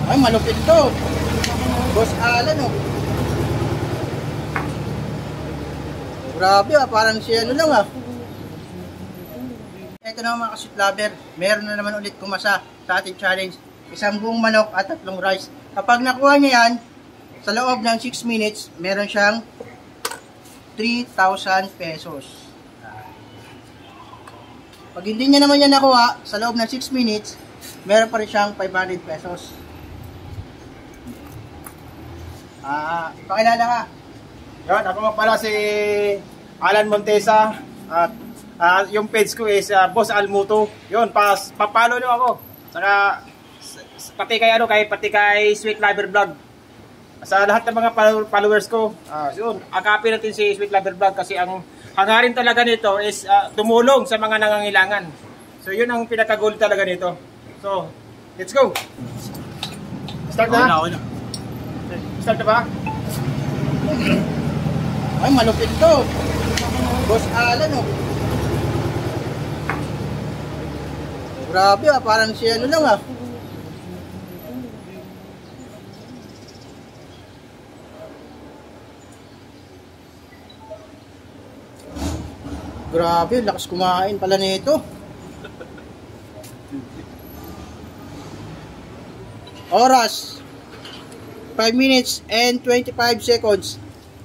Ay, malupit to. Boss Alan, oh. Grabe, ah. Parang si ano lang, ah. Ito na mga ka-sweet lover. Meron na naman ulit kumasa sa ating challenge. Isang buong manok at 3 rice. Kapag nakuha niya yan, sa loob ng 6 minutes, meron siyang 3,000 pesos. Pag hindi niya naman yan nakuha, sa loob ng 6 minutes, meron pa rin siyang 500 pesos. Pakilala ka. Yan, ako nga pala si Alan Montesa at yung page ko is Boss Almuto. Yun, papalo nyo ako. Saka pati kay Sweet Lover Vlog. Sa lahat ng mga followers ko, yun, akapin natin si Sweet Lover Vlog kasi ang hangarin talaga nito is tumulong sa mga nangangailangan. So yun ang pinaka-goal talaga nito. So, let's go. Start na? Wala. Start na ba? Ay, malupit to. Boss Alan, oh. Grabe, ah. Parang si ano lang, ah. Grabe, lakas kumain pala nito. Oras 5 minutes and 25 seconds.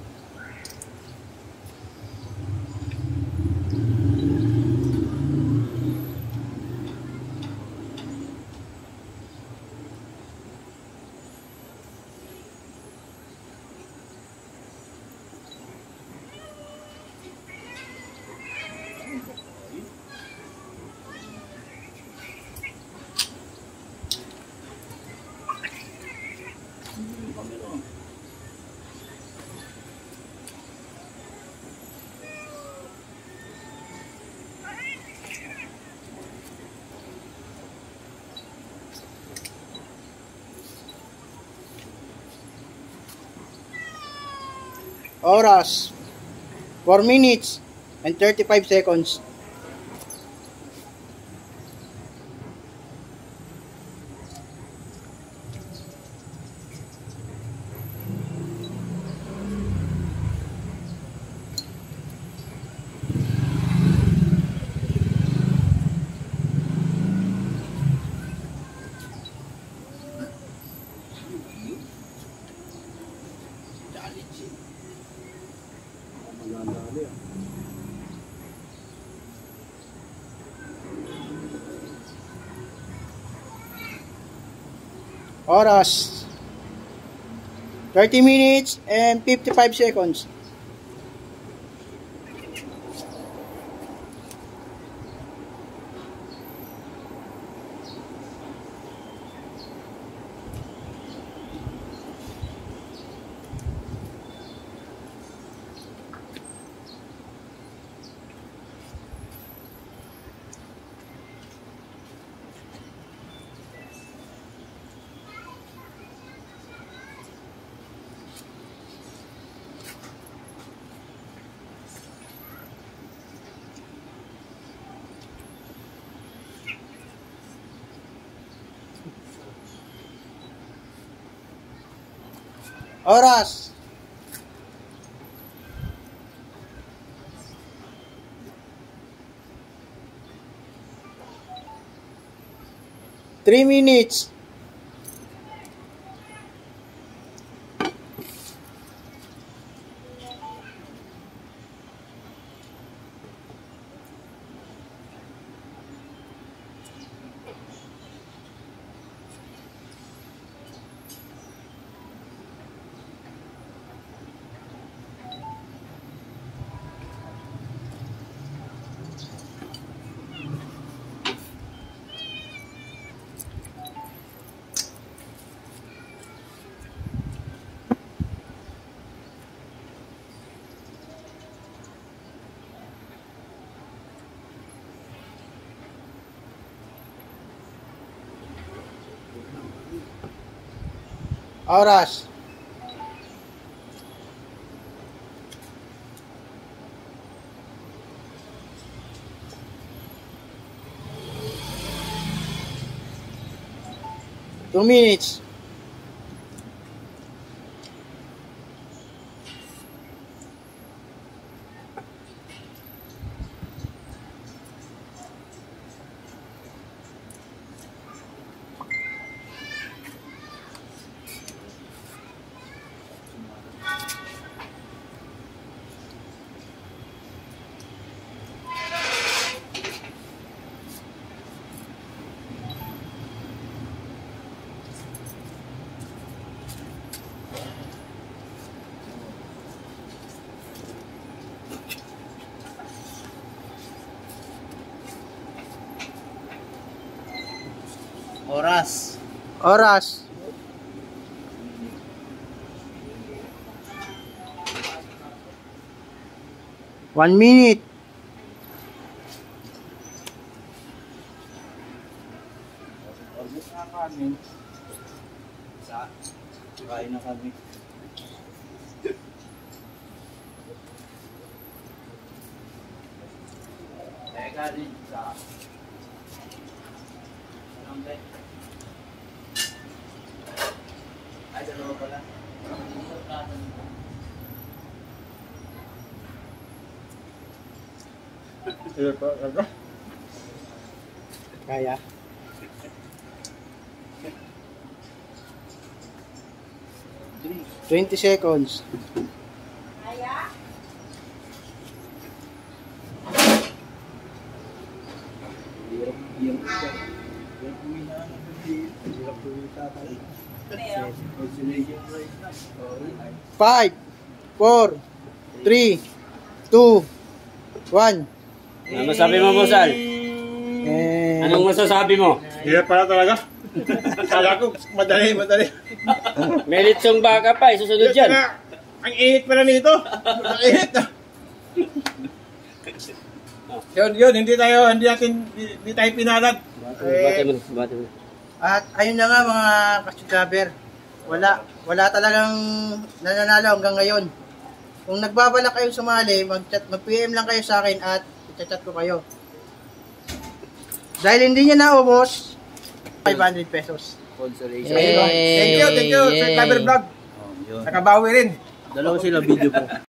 Oras 4 minutes and 35 seconds. Oras 30 minutes and 55 seconds. Oras 3 minutes. Oras 2 minutes. Oras. Oras. One minute. Kain na kami. Teka din sa ay, dalawa pala. Kaya. Twenty seconds. Five, 4, 3, 2, 1. Ano masabi mo, Bosal? Anong masasabi mo? Hirap pala talaga. Kala ko, madali. May litsong baka pa, susunod dyan. Ang init pala nito. Ang init. Yun, hindi tayo pinalad. Bati mo. At ayun na nga mga ka-subscriber. Wala talagang nananalo hanggang ngayon. Kung nagbabalak kayo sumali, mag-PM lang kayo sa akin at i-chat ko kayo. Dahil hindi niya naubos, 500 pesos. Consolation. Thank you, Sir Clever Vlog. Nakabawi rin. Dalawa sila video po.